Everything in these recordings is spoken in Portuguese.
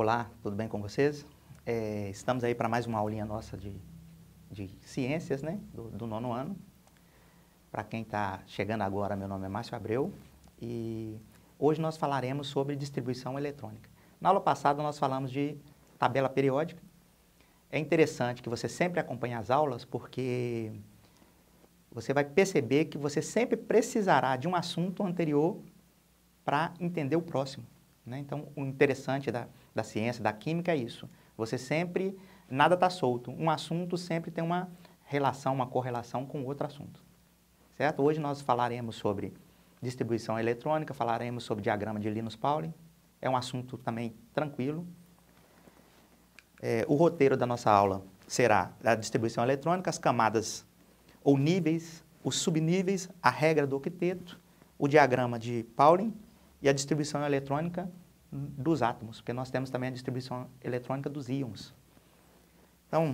Olá, tudo bem com vocês? Estamos aí para mais uma aulinha nossa de ciências, né, do nono ano. Para quem está chegando agora, meu nome é Márcio Abreu e hoje nós falaremos sobre distribuição eletrônica. Na aula passada nós falamos de tabela periódica. É interessante que você sempre acompanhe as aulas porque você vai perceber que você sempre precisará de um assunto anterior para entender o próximo, né? Então, o interessante da ciência, da química é isso. Você sempre, nada está solto. Um assunto sempre tem uma relação, uma correlação com outro assunto, certo? Hoje nós falaremos sobre distribuição eletrônica, falaremos sobre diagrama de Linus-Pauling. É um assunto também tranquilo. O roteiro da nossa aula será a distribuição eletrônica, as camadas ou níveis, os subníveis, a regra do octeto, o diagrama de Pauling e a distribuição eletrônica dos átomos, porque nós temos também a distribuição eletrônica dos íons. Então,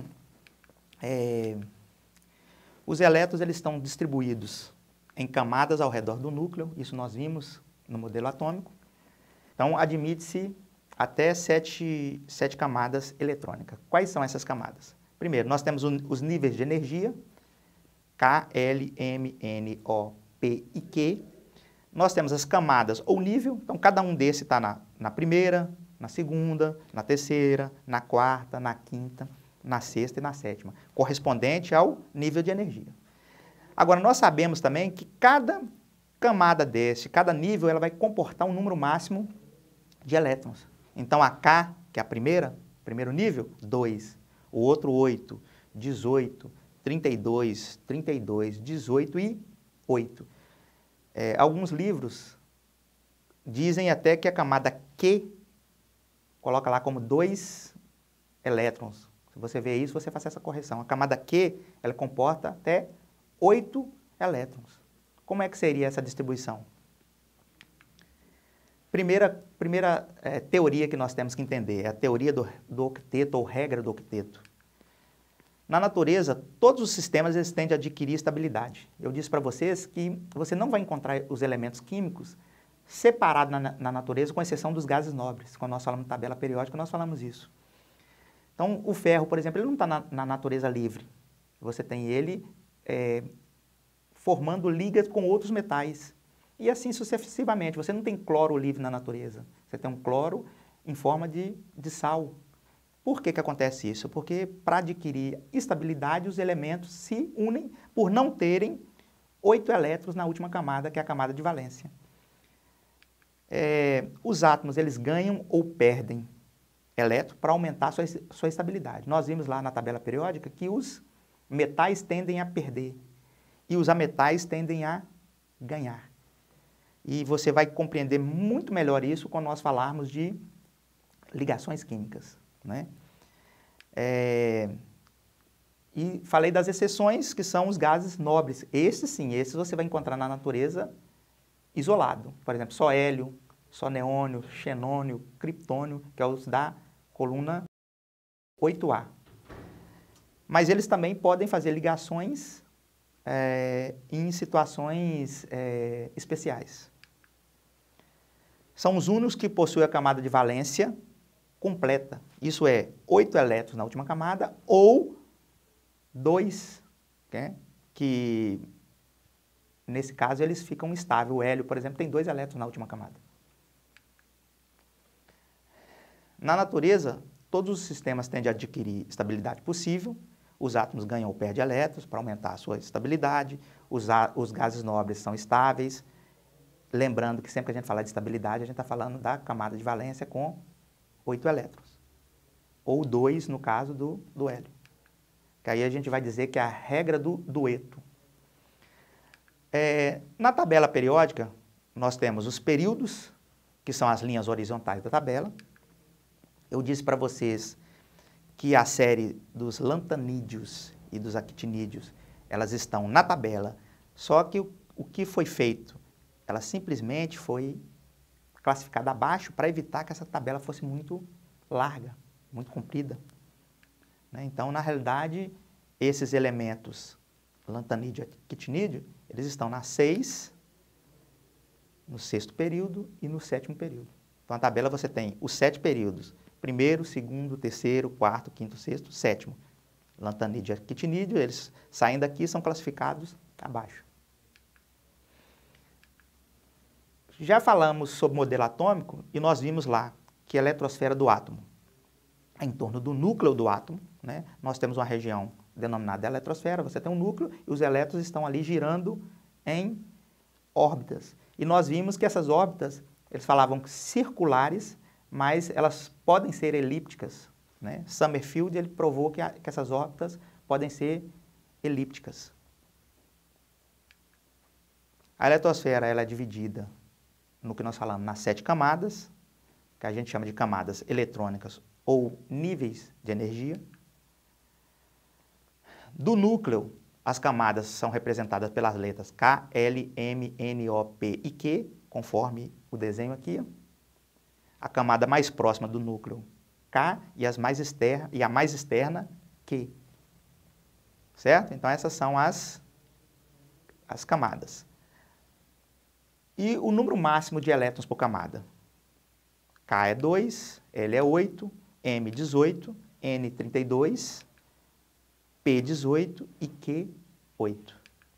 os elétrons eles estão distribuídos em camadas ao redor do núcleo, isso nós vimos no modelo atômico. Então, admite-se até sete camadas eletrônicas. Quais são essas camadas? Primeiro, nós temos os níveis de energia, K, L, M, N, O, P e Q. Nós temos as camadas ou nível, então cada um desses está na primeira, na segunda, na terceira, na quarta, na quinta, na sexta e na sétima, correspondente ao nível de energia. Agora, nós sabemos também que cada camada cada nível, ela vai comportar um número máximo de elétrons. Então, a K, que é a primeiro nível, 2, o outro 8, 18, 32, 32, 18 e 8. Alguns livros dizem até que a camada Q coloca lá como 2 elétrons. Se você vê isso, você faz essa correção. A camada Q, ela comporta até 8 elétrons. Como é que seria essa distribuição? Primeira teoria que nós temos que entender é a teoria do octeto ou regra do octeto. Na natureza, todos os sistemas eles tendem a adquirir estabilidade. Eu disse para vocês que você não vai encontrar os elementos químicos separados na natureza, com exceção dos gases nobres. Quando nós falamos de tabela periódica, nós falamos isso. Então, o ferro, por exemplo, ele não está na natureza livre. Você tem ele formando ligas com outros metais. E assim sucessivamente. Você não tem cloro livre na natureza. Você tem um cloro em forma de sal. Por que acontece isso? Porque para adquirir estabilidade, os elementos se unem por não terem 8 elétrons na última camada, que é a camada de valência. Os átomos eles ganham ou perdem elétrons para aumentar sua estabilidade. Nós vimos lá na tabela periódica que os metais tendem a perder e os ametais tendem a ganhar. E você vai compreender muito melhor isso quando nós falarmos de ligações químicas, né? E falei das exceções, que são os gases nobres. Esses sim, esses você vai encontrar na natureza isolado. Por exemplo, só hélio, só neônio, xenônio, criptônio, que é os da coluna 8A. Mas eles também podem fazer ligações em situações especiais. São os únicos que possuem a camada de valência completa. Isso é 8 elétrons na última camada ou 2, né? Que nesse caso eles ficam estáveis. O hélio, por exemplo, tem 2 elétrons na última camada. Na natureza, todos os sistemas tendem a adquirir estabilidade possível. Os átomos ganham ou perdem elétrons para aumentar a sua estabilidade. Os gases nobres são estáveis. Lembrando que sempre que a gente fala de estabilidade, a gente está falando da camada de valência com 8 elétrons. Ou 2 no caso do hélio. Que aí a gente vai dizer que é a regra do dueto. Na tabela periódica, nós temos os períodos, que são as linhas horizontais da tabela. Eu disse para vocês que a série dos lantanídeos e dos actinídeos, elas estão na tabela, só que o que foi feito? Ela simplesmente foi classificada abaixo para evitar que essa tabela fosse muito larga, muito comprida, né? Então, na realidade, esses elementos, lantanídeo e actinídeo, eles estão na 6, no 6º período e no 7º período. Então, a tabela você tem os 7 períodos primeiro, segundo, terceiro, quarto, quinto, sexto, sétimo. Lantanídeo e actinídeo, eles saem daqui e são classificados abaixo. Já falamos sobre modelo atômico e nós vimos lá que a eletrosfera do átomo é em torno do núcleo do átomo, né? Nós temos uma região denominada eletrosfera, você tem um núcleo e os elétrons estão ali girando em órbitas. E nós vimos que essas órbitas, eles falavam circulares, mas elas podem ser elípticas, né? Summerfield ele provou que essas órbitas podem ser elípticas. A eletrosfera ela é dividida no que nós falamos nas 7 camadas, que a gente chama de camadas eletrônicas ou níveis de energia. Do núcleo, as camadas são representadas pelas letras K, L, M, N, O, P e Q, conforme o desenho aqui. A camada mais próxima do núcleo, K, e a mais externa, Q. Certo? Então, essas são as camadas. E o número máximo de elétrons por camada? K é 2, L é 8, M 18, N 32, P 18 e Q 8.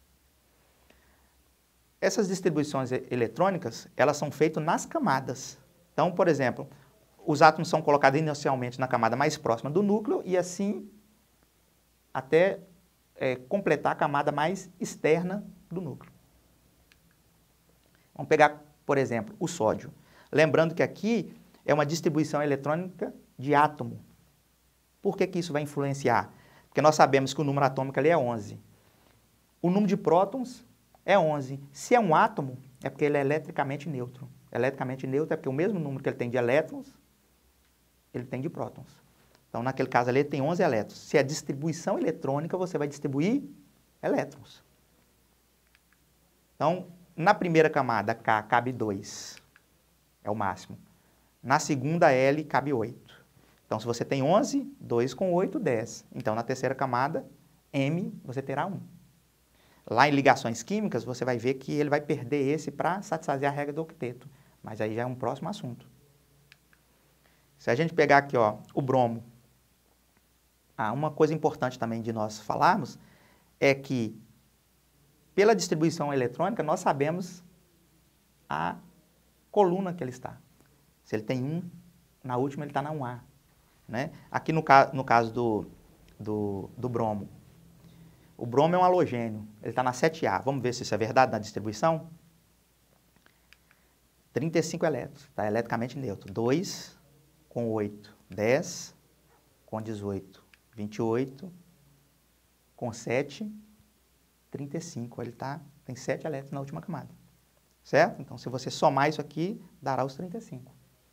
Essas distribuições eletrônicas, elas são feitas nas camadas. Então, por exemplo, os átomos são colocados inicialmente na camada mais próxima do núcleo e assim até completar a camada mais externa do núcleo. Vamos pegar, por exemplo, o sódio. Lembrando que aqui é uma distribuição eletrônica de átomo. Por que isso vai influenciar? Porque nós sabemos que o número atômico ali é 11. O número de prótons é 11. Se é um átomo, é porque ele é eletricamente neutro. Eletricamente neutro é porque o mesmo número que ele tem de elétrons, ele tem de prótons. Então, naquele caso ali, ele tem 11 elétrons. Se é distribuição eletrônica, você vai distribuir elétrons. Então, na primeira camada, K cabe 2, é o máximo. Na segunda, L cabe 8. Então, se você tem 11, 2 com 8, 10. Então, na terceira camada, M, você terá 1. Lá em ligações químicas, você vai ver que ele vai perder esse para satisfazer a regra do octeto. Mas aí já é um próximo assunto. Se a gente pegar aqui, ó, o bromo. Uma coisa importante também de nós falarmos é que, pela distribuição eletrônica, nós sabemos a coluna que ele está. Se ele tem 1, na última ele está na 1A. Né? Aqui no caso do bromo, o bromo é um halogênio, ele está na 7A. Vamos ver se isso é verdade na distribuição? 35 elétrons, está eletricamente neutro. 2 com 8, 10, com 18, 28, com 7, 35. Ele tem 7 elétrons na última camada. Certo? Então, se você somar isso aqui, dará os 35.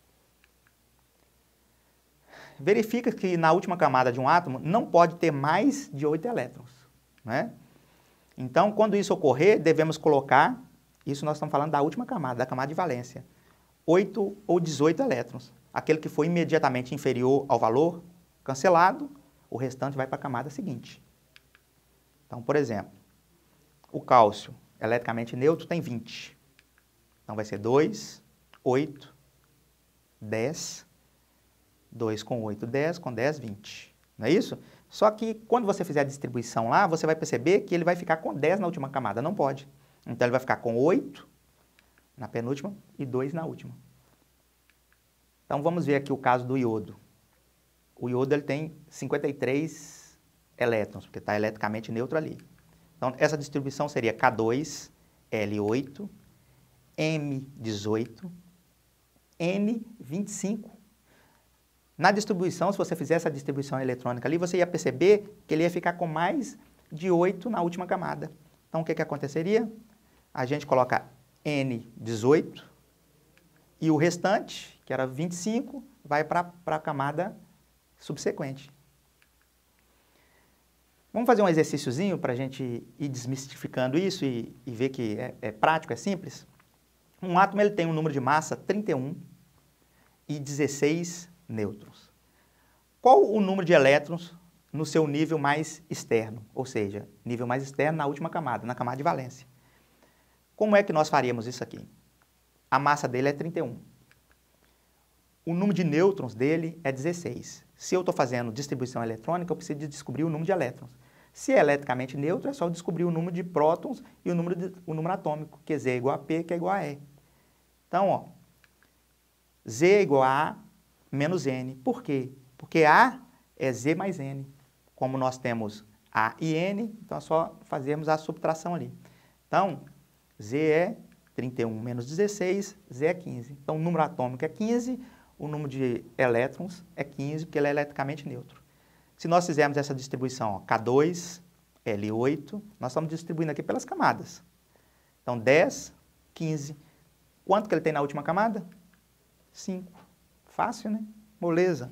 Verifica que na última camada de um átomo não pode ter mais de 8 elétrons. Né? Então, quando isso ocorrer, devemos colocar, isso nós estamos falando da última camada, da camada de valência, 8 ou 18 elétrons. Aquele que for imediatamente inferior ao valor cancelado, o restante vai para a camada seguinte. Então, por exemplo, o cálcio, eletricamente neutro, tem 20. Então, vai ser 2, 8, 10, 2 com 8, 10, com 10, 20. Não é isso? Só que quando você fizer a distribuição lá, você vai perceber que ele vai ficar com 10 na última camada. Não pode. Então, ele vai ficar com 8 na penúltima e 2 na última. Então, vamos ver aqui o caso do iodo. O iodo ele tem 53 elétrons, porque está eletricamente neutro ali. Então, essa distribuição seria K2, L8, M18, N25. Na distribuição, se você fizer essa distribuição eletrônica ali, você ia perceber que ele ia ficar com mais de 8 na última camada. Então, o que aconteceria? A gente coloca N18 e o restante, que era 25, vai para a camada subsequente. Vamos fazer um exercíciozinho para a gente ir desmistificando isso e ver que é prático, é simples? Um átomo ele tem um número de massa 31 e 16 nêutrons. Qual o número de elétrons no seu nível mais externo? Ou seja, nível mais externo na última camada, na camada de valência. Como é que nós faríamos isso aqui? A massa dele é 31. o número de nêutrons dele é 16. Se eu estou fazendo distribuição eletrônica, eu preciso de descobrir o número de elétrons. Se é eletricamente neutro, é só descobrir o número de prótons e o número atômico, que Z é igual a P, que é igual a E. Então, ó, Z é igual a A menos N. Por quê? Porque A é Z mais N. Como nós temos A e N, então é só fazermos a subtração ali. Então, Z é 31 menos 16, Z é 15. Então, o número atômico é 15, o número de elétrons é 15, porque ele é eletricamente neutro. Se nós fizermos essa distribuição, ó, K2, L8, nós estamos distribuindo aqui pelas camadas. Então, 10, 15. Quanto que ele tem na última camada? 5. Fácil, né? Moleza.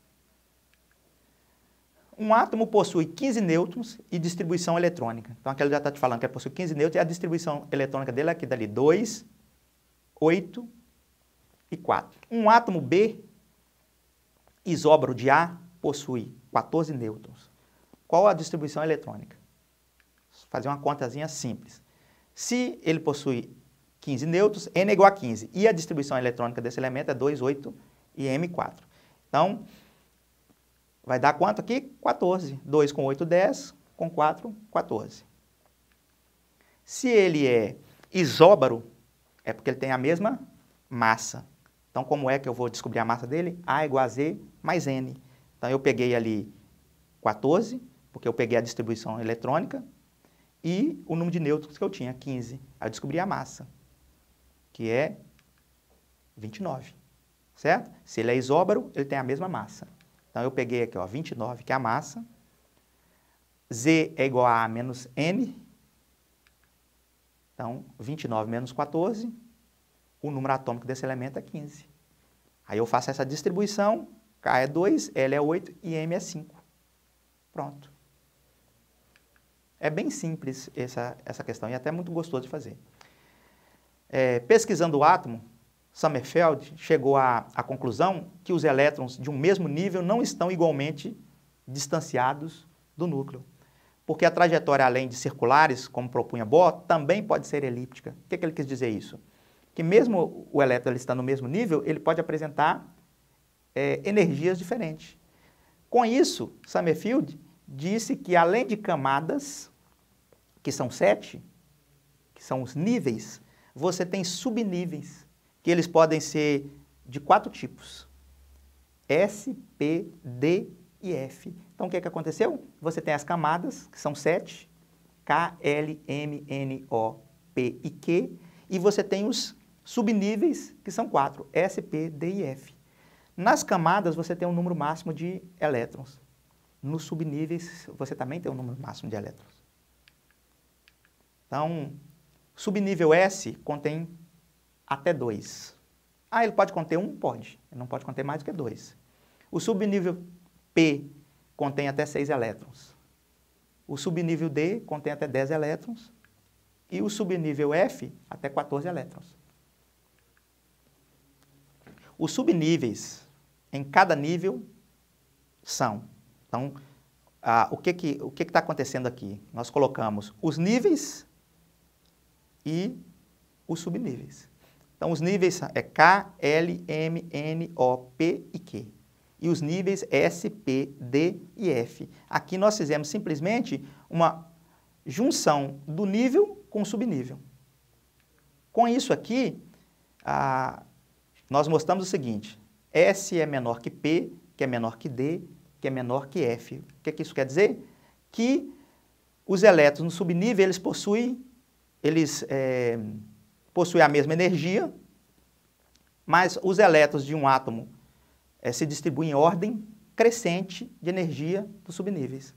Um átomo possui 15 nêutrons e distribuição eletrônica. Então, aqui ele já está te falando que ele possui 15 nêutrons e a distribuição eletrônica dele é aqui dali, 2, 8 e 4. Um átomo B, isóbaro de A, possui 14 nêutrons. Qual a distribuição eletrônica? Vou fazer uma contazinha simples. Se ele possui 15 nêutrons, N é igual a 15. E a distribuição eletrônica desse elemento é 2, 8 e M4. Então, vai dar quanto aqui? 14. 2 com 8, 10. Com 4, 14. Se ele é isóbaro, é porque ele tem a mesma massa. Então, como é que eu vou descobrir a massa dele? A igual a Z mais N. Então, eu peguei ali 14, porque eu peguei a distribuição eletrônica, e o número de nêutrons que eu tinha, 15. Aí eu descobri a massa, que é 29, certo? Se ele é isóbaro, ele tem a mesma massa. Então, eu peguei aqui, ó, 29, que é a massa. Z é igual a A menos N. Então, 29 menos 14, o número atômico desse elemento é 15. Aí eu faço essa distribuição, K é 2, L é 8 e M é 5. Pronto. É bem simples essa questão e até muito gostoso de fazer. Pesquisando o átomo, Sommerfeld chegou à conclusão que os elétrons de um mesmo nível não estão igualmente distanciados do núcleo, porque a trajetória, além de circulares, como propunha Bohr, também pode ser elíptica. O que ele quis dizer isso? Que mesmo o elétron estando no mesmo nível, ele pode apresentar energias diferentes. Com isso, Sommerfeld disse que, além de camadas, que são 7, que são os níveis, você tem subníveis, que eles podem ser de 4 tipos: S, P, D e F. Então, o que aconteceu? Você tem as camadas, que são 7, K, L, M, N, O, P e Q, e você tem os subníveis, que são 4, S, P, D e F. Nas camadas, você tem um número máximo de elétrons. Nos subníveis, você também tem um número máximo de elétrons. Então, subnível S contém até 2. Ah, ele pode conter 1? Pode. Ele não pode conter mais do que 2. O subnível P contém até 6 elétrons. O subnível D contém até 10 elétrons. E o subnível F, até 14 elétrons. Os subníveis em cada nível são. Então, o que está acontecendo aqui? Nós colocamos os níveis e os subníveis. Então, os níveis é K, L, M, N, O, P e Q. E os níveis S, P, D e F. Aqui nós fizemos simplesmente uma junção do nível com o subnível. Com isso aqui, nós mostramos o seguinte: S é menor que P, que é menor que D, que é menor que F. O que isso quer dizer? Que os elétrons no subnível, eles possuem a mesma energia, mas os elétrons de um átomo se distribuem em ordem crescente de energia dos subníveis.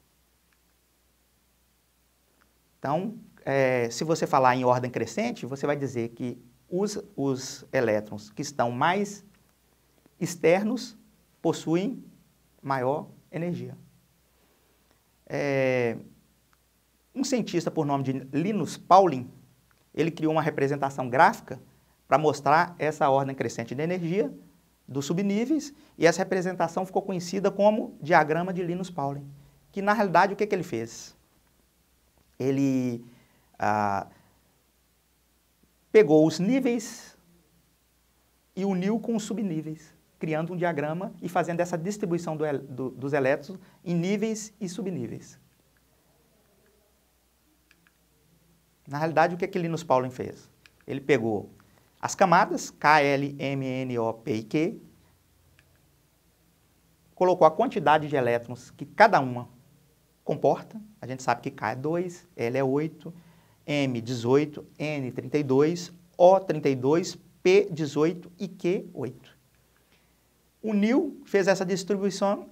Então, se você falar em ordem crescente, você vai dizer que os elétrons que estão mais externos possuem maior energia. Um cientista por nome de Linus Pauling, ele criou uma representação gráfica para mostrar essa ordem crescente de energia dos subníveis, e essa representação ficou conhecida como diagrama de Linus Pauling, que na realidade o que ele fez? Ele pegou os níveis e uniu com os subníveis. criando um diagrama e fazendo essa distribuição dos elétrons em níveis e subníveis. Na realidade, o que Linus Pauling fez? Ele pegou as camadas, K, L, M, N, O, P e Q, colocou a quantidade de elétrons que cada uma comporta. A gente sabe que K é 2, L é 8, M 18, N 32, O 32, P 18 e Q 8. Uniu, fez essa distribuição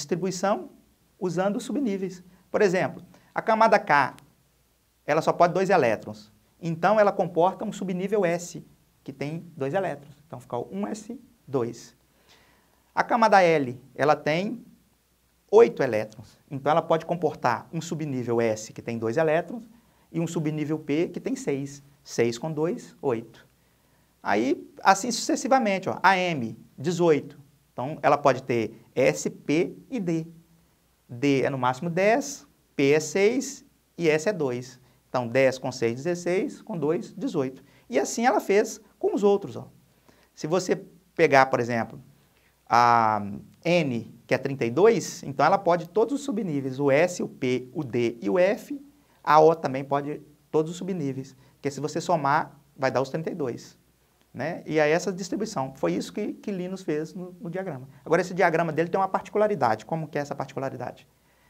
usando os subníveis. Por exemplo, a camada K, ela só pode 2 elétrons. Então, ela comporta um subnível S, que tem 2 elétrons. Então, fica o 1s2. A camada L, ela tem 8 elétrons. Então, ela pode comportar um subnível S, que tem 2 elétrons, e um subnível P, que tem 6. 6 com 2, 8. Aí, assim sucessivamente, ó, a M, 18. Então, ela pode ter S, P e D. D é no máximo 10, P é 6 e S é 2. Então, 10 com 6, 16, com 2, 18. E assim ela fez com os outros. Ó. Se você pegar, por exemplo, a N, que é 32, então ela pode todos os subníveis, o S, o P, o D e o F. A O também pode todos os subníveis, porque se você somar, vai dar os 32. Né? E aí essa distribuição, foi isso que Linus fez no diagrama. Agora, esse diagrama dele tem uma particularidade. Como que é essa particularidade?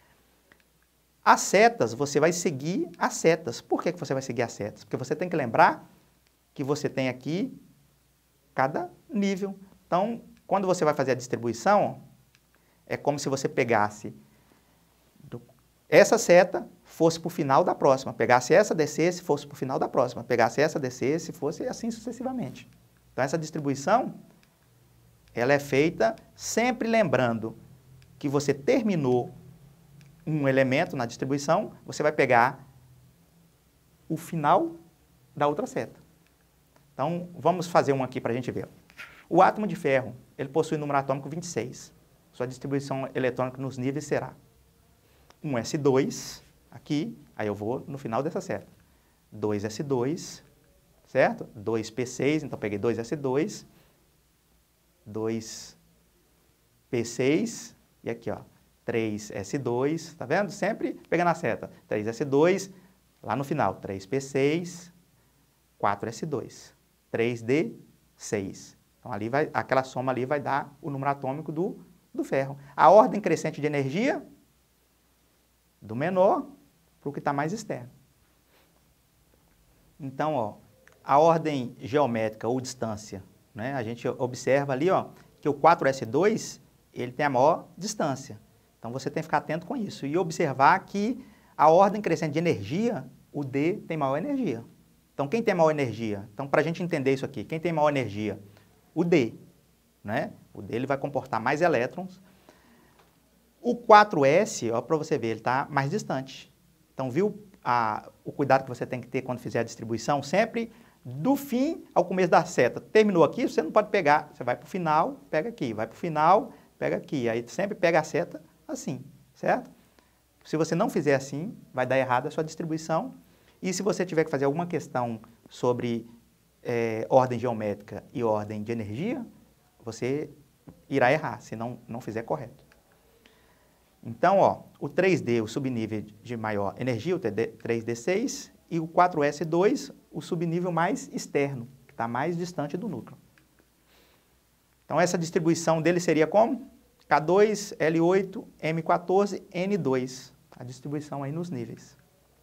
As setas, você vai seguir as setas. Por que você vai seguir as setas? Porque você tem que lembrar que você tem aqui cada nível. Então, quando você vai fazer a distribuição, é como se você pegasse essa seta, fosse para o final da próxima. Pegasse essa, descesse, fosse para o final da próxima. Pegasse essa, descesse, fosse assim sucessivamente. Então, essa distribuição, ela é feita sempre lembrando que você terminou um elemento na distribuição, você vai pegar o final da outra seta. Então, vamos fazer um aqui para a gente ver. O átomo de ferro, ele possui número atômico 26. Sua distribuição eletrônica nos níveis será um S2, aqui, aí eu vou no final dessa seta. 2S2, certo? 2P6, então peguei 2S2, 2P6, e aqui, ó, 3S2, tá vendo? Sempre pegando a seta. 3S2, lá no final, 3P6, 4S2, 3D6. Então, ali vai, aquela soma ali vai dar o número atômico do ferro. A ordem crescente de energia, do menor para o que está mais externo. Então, ó, a ordem geométrica ou distância, né? A gente observa ali, ó, que o 4S2, ele tem a maior distância. Então, você tem que ficar atento com isso. E observar que a ordem crescente de energia, o D tem maior energia. Então, quem tem maior energia? Então, para a gente entender isso aqui, quem tem maior energia? O D, né? O D ele vai comportar mais elétrons. O 4S, ó, para você ver, ele está mais distante. Então, viu o cuidado que você tem que ter quando fizer a distribuição? Sempre do fim ao começo da seta. Terminou aqui, você não pode pegar. Você vai para o final, pega aqui. Vai para o final, pega aqui. Aí sempre pega a seta assim, certo? Se você não fizer assim, vai dar errado a sua distribuição. E se você tiver que fazer alguma questão sobre ordem geométrica e ordem de energia, você irá errar, se não fizer correto. Então, ó, o 3D, o subnível de maior energia, o 3D6, e o 4S2, o subnível mais externo, que está mais distante do núcleo. Então, essa distribuição dele seria como? K2, L8, M14, N2. A distribuição aí nos níveis.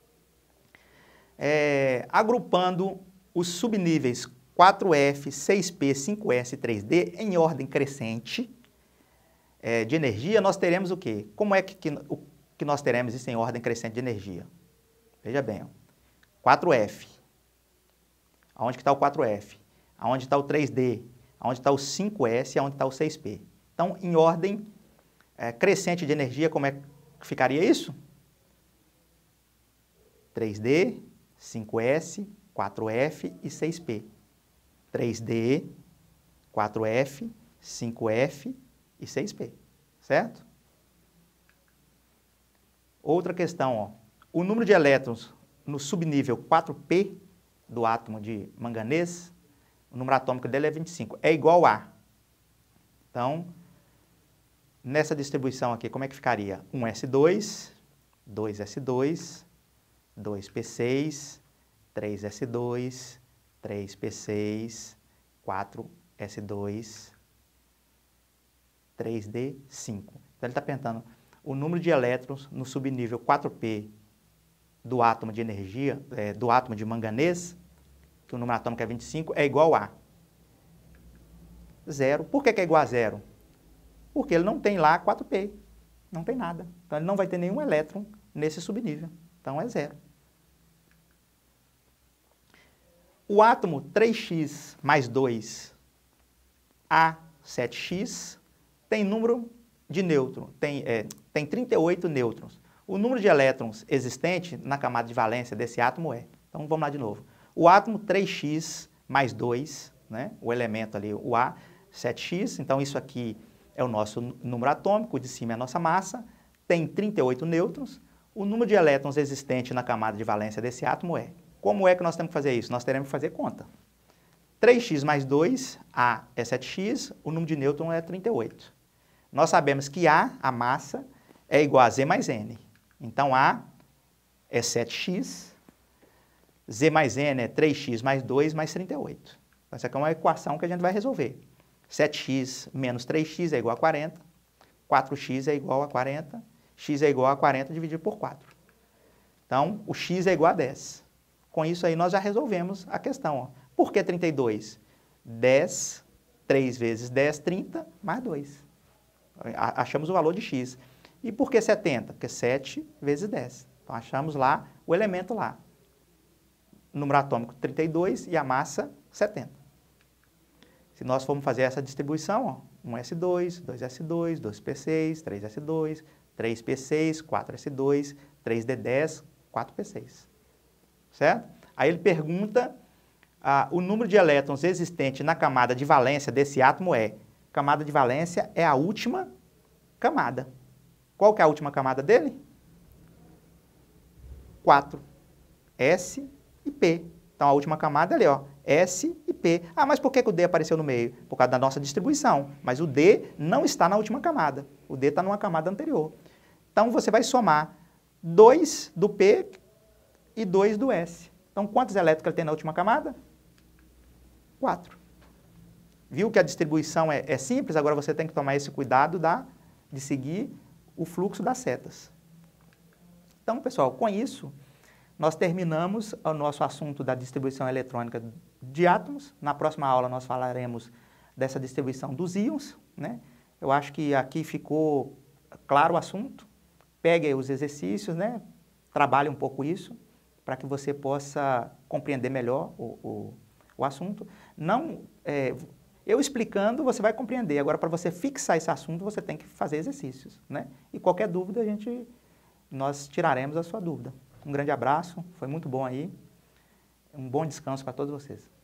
Agrupando os subníveis 4F, 6P, 5S e 3D em ordem crescente, de energia, nós teremos o quê? Como é que nós teremos isso em ordem crescente de energia? Veja bem, ó. 4F. Aonde que está o 4F? Aonde está o 3D? Aonde está o 5S e aonde está o 6P? Então, em ordem crescente de energia, como é que ficaria isso? 3D, 5S, 4F e 6P. 3D, 4F, 5F e 6P, certo? Outra questão, ó. O número de elétrons no subnível 4P do átomo de manganês, o número atômico dele é 25, é igual a. Então, nessa distribuição aqui, como é que ficaria? 1s2, 2s2, 2p6, 3s2, 3p6, 4s2, 3d5. Então, ele está perguntando o número de elétrons no subnível 4p do átomo de energia, do átomo de manganês, que o número atômico é 25, é igual a 0. Por que é igual a 0? Porque ele não tem lá 4p, não tem nada. Então, ele não vai ter nenhum elétron nesse subnível. Então, é 0. O átomo 3x mais 2, A7x, tem número de nêutrons, tem 38 nêutrons. O número de elétrons existente na camada de valência desse átomo é. Então, vamos lá de novo. O átomo 3x mais 2, né, o elemento ali, o A7x, então isso aqui é o nosso número atômico, o de cima é a nossa massa, tem 38 nêutrons. O número de elétrons existente na camada de valência desse átomo é. Como é que nós temos que fazer isso? Nós teremos que fazer conta. 3x mais 2, A é 7x, o número de nêutrons é 38. Nós sabemos que A, a massa, é igual a Z mais N. Então, A é 7x, Z mais N é 3x mais 2 mais 38. Essa aqui é uma equação que a gente vai resolver. 7x menos 3x é igual a 40, 4x é igual a 40, x é igual a 40 dividido por 4. Então, o x é igual a 10. Com isso aí, nós já resolvemos a questão. Ó. Por que 32? 10, 3 vezes 10, 30, mais 2. Achamos o valor de x. E por que 70? Porque 7 vezes 10. Então, achamos lá o elemento lá. O número atômico 32 e a massa 70. Se nós formos fazer essa distribuição, ó, 1s2, 2s2, 2p6, 3s2, 3p6, 4s2, 3d10, 4p6. Certo? Aí ele pergunta, o número de elétrons existente na camada de valência desse átomo é. Camada de valência é a última camada. Qual que é a última camada dele? 4. S e P. Então, a última camada ali, ó, S e P. Ah, mas por que o D apareceu no meio? Por causa da nossa distribuição. Mas o D não está na última camada. O D está numa camada anterior. Então, você vai somar 2 do P e 2 do S. Então, quantos elétrons ele tem na última camada? 4. Viu que a distribuição é simples? Agora você tem que tomar esse cuidado de seguir o fluxo das setas. Então, pessoal, com isso, nós terminamos o nosso assunto da distribuição eletrônica de átomos. Na próxima aula, nós falaremos dessa distribuição dos íons, né? Eu acho que aqui ficou claro o assunto. Pegue os exercícios, né? Trabalhe um pouco isso, para que você possa compreender melhor o assunto. Não, eu explicando, você vai compreender. Agora, para você fixar esse assunto, você tem que fazer exercícios, né? E qualquer dúvida, nós tiraremos a sua dúvida. Um grande abraço, foi muito bom aí. Um bom descanso para todos vocês.